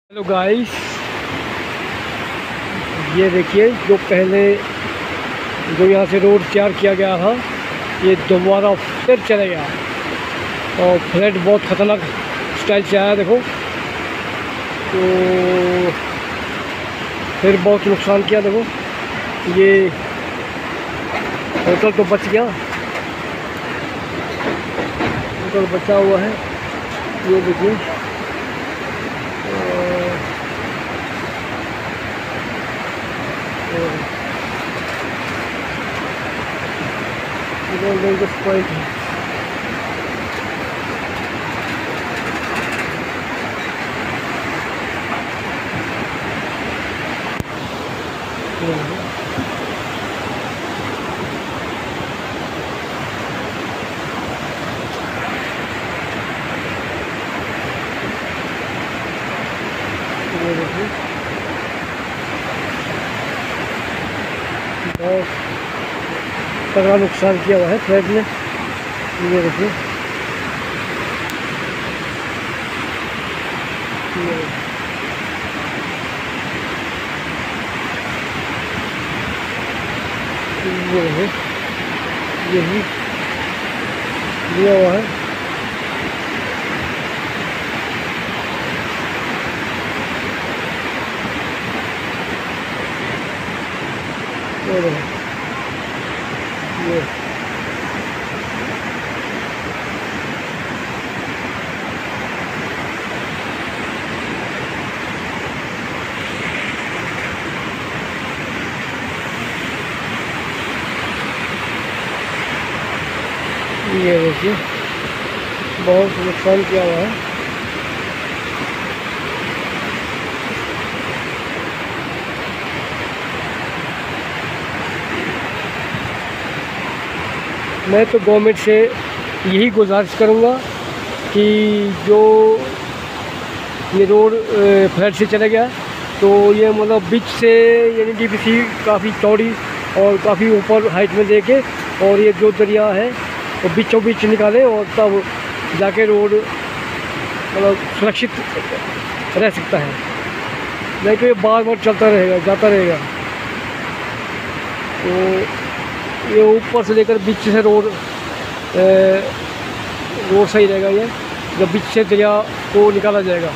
Hello guys, ये देखिए जो पहले जो यहाँ से रोड तैयार किया गया था ये दोबारा फिर चला गया और फ्लड बहुत ख़तरनाक स्टाइल से आया। देखो तो फिर बहुत नुकसान किया। देखो ये होटल तो बच गया, होटल बचा हुआ है। ये देखिए पॉइंट है। बहुत तगड़ा नुकसान किया हुआ है फ्लड ने। ये देखिए यही दिया हुआ है। ये देखिए बहुत नुकसान किया हुआ है। मैं तो गवर्नमेंट से यही गुजारिश करूँगा कि जो ये रोड फ्लड से चला गया तो ये मतलब बीच से यानी डीपीसी काफ़ी चौड़ी और काफ़ी ऊपर हाइट में देके और ये जो दरिया है वो बीचों बीच निकाले और तब जाके रोड मतलब सुरक्षित रह सकता है। नहीं तो ये बार बार चलता रहेगा, जाता रहेगा। तो ये ऊपर से लेकर बीच से रोड सही रहेगा। ये जब बीच से दरिया को निकाला जाएगा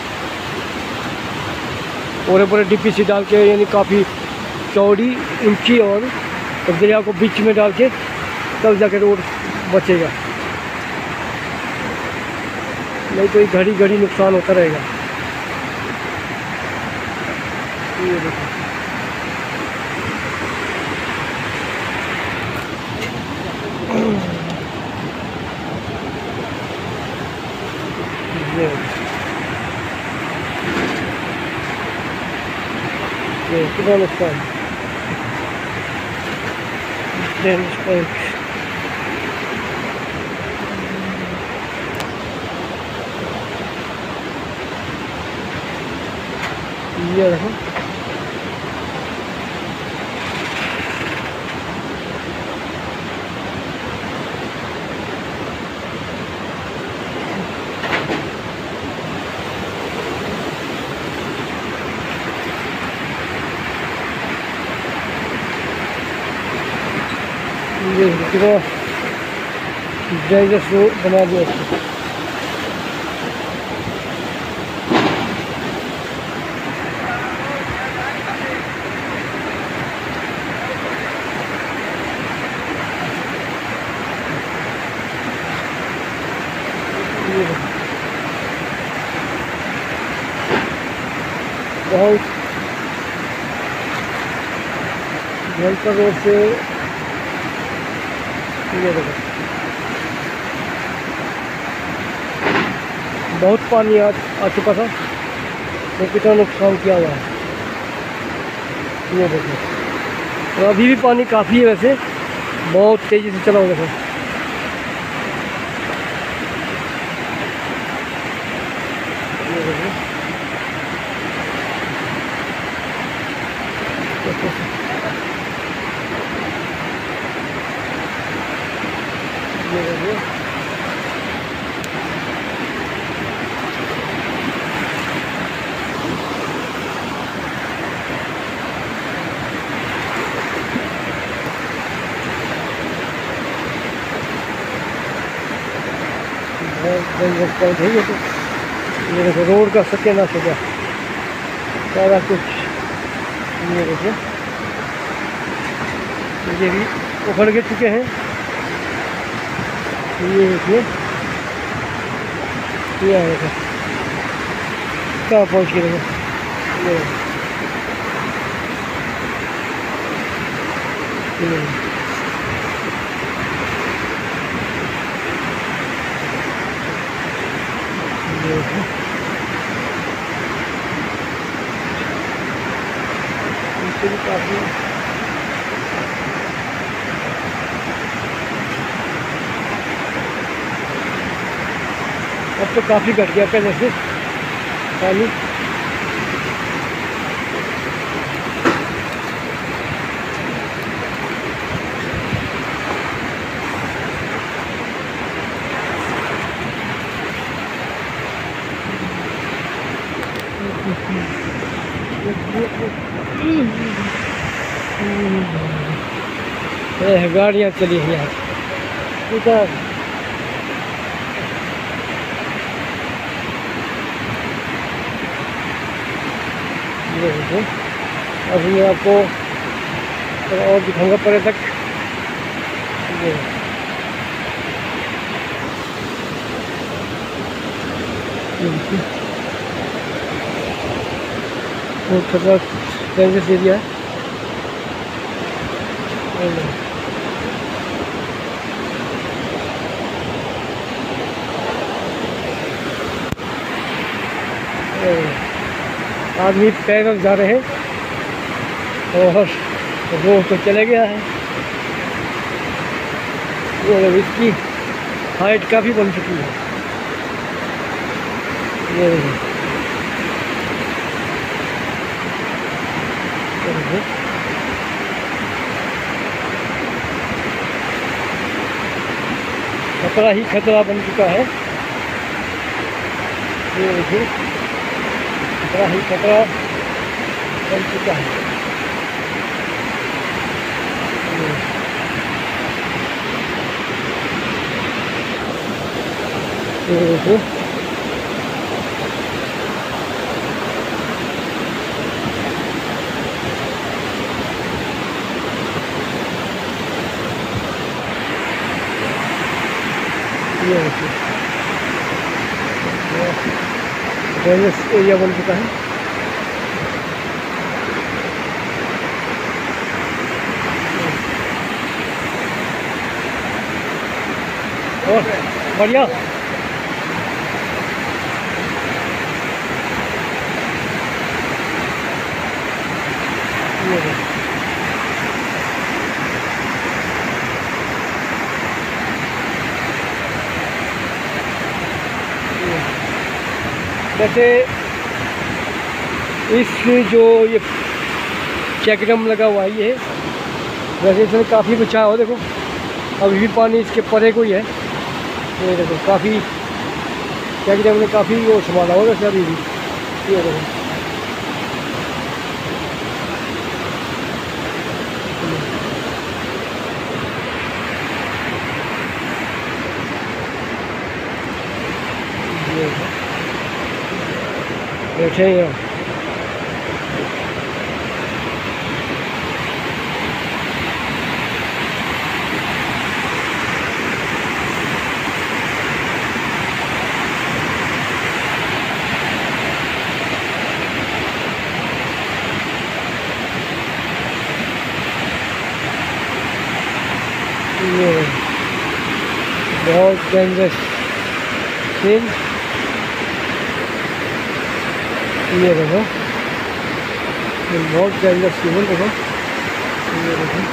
और पूरे डीपीसी डाल के यानी काफ़ी चौड़ी ऊंची और तो दरिया को बीच में डाल के तब जाके रोड बचेगा। नहीं तो ये घड़ी घड़ी नुकसान होता रहेगा। ये देखो ये कितना नुकसान। ये देखो ये कितना डेंजरस रोड बना दिया इसको। बहुत भयंकर रोड से ये देखो बहुत पानी आ चुका था तो कितना नुकसान किया हुआ है। ये देखो तो अभी भी पानी काफ़ी है, वैसे बहुत तेज़ी से चला हुआ है। डेंजरस पॉइंट है ये तो। ये देखो रोड का सत्यानाश हो गया सारा कुछ। ये देखिए ये भी उखड़ के चुके हैं। ये देखिए ये आएगा कहाँ पहुँच के देखो। ये काफ़ी अब तो काफ़ी घट गया पहले से पानी। गाड़ियाँ चली हैं यहाँ इधर। अभी मैं आपको और दिखाऊंगा पर्यटक। बहुत खतरनाक डेंजरस एरिया है। आदमी पैदल जा रहे हैं और रोड तो चले गया है। ये इसकी हाइट काफ़ी बन चुकी है। ये खतरा ही खतरा बन चुका है। ये देखिए खतरा ही खतरा बन चुका है। ये देखिए डेंजरस एरिया बन चुका है। और बढ़िया वैसे इस जो ये चेक डैम लगा हुआ है ये वैसे इसमें काफ़ी बचाव हो। देखो अभी भी पानी इसके परे को ही है। ये देखो काफ़ी चेक डैम ने काफ़ी वो संभाला होगा वैसे अभी भी। ये देखो बैठे हैं यहाँ। बहुत डेंजरस सीन। ये देखो बहुत डेंजरस सीन देखो। ये देखो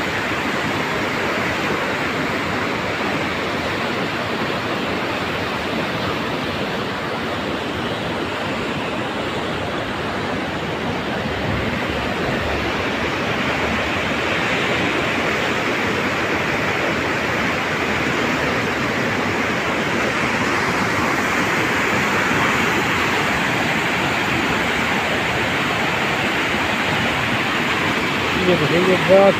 ये बड़ा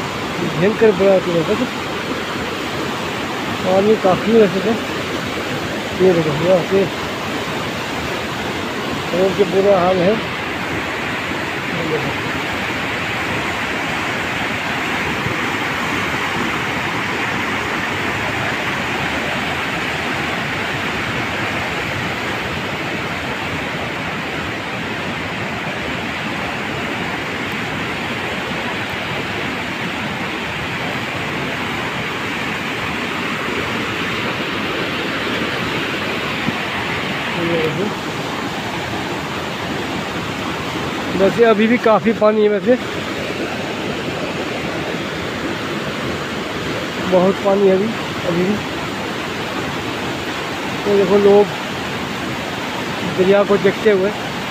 भयंकर बड़ा पानी काफ़ी वैसे तो ये देखो यहाँ से रोड के बुरा हाल है। वैसे अभी भी काफ़ी पानी है, वैसे बहुत पानी है अभी भी। तो देखो लोग दरिया को देखते हुए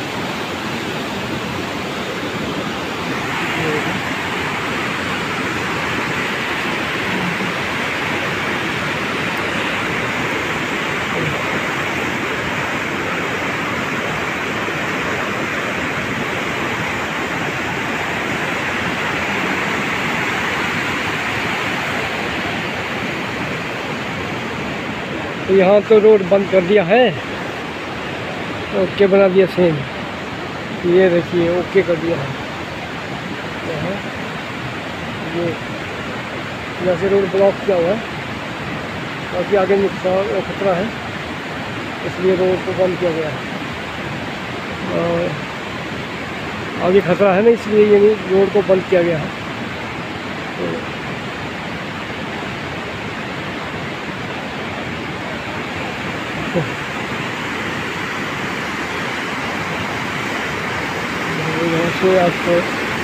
तो यहाँ तो रोड बंद कर दिया है, ओके बना दिया सेम। ये देखिए ओके कर दिया है यहाँ, ये यहाँ से रोड ब्लॉक किया हुआ है, काफ़ी आगे नुकसान खतरा है, इसलिए रोड को बंद किया गया है। और आगे खतरा है ना, इसलिए ये रोड को बंद किया गया है। यहाँ से आपको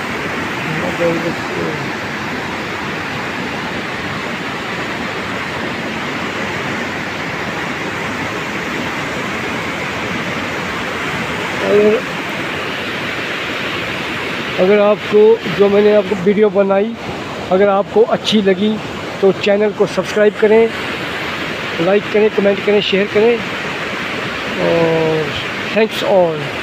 अगर आपको जो मैंने आपको वीडियो बनाई अगर आपको अच्छी लगी तो चैनल को सब्सक्राइब करें, लाइक करें, कमेंट करें, शेयर करें और थैंक्स ऑल।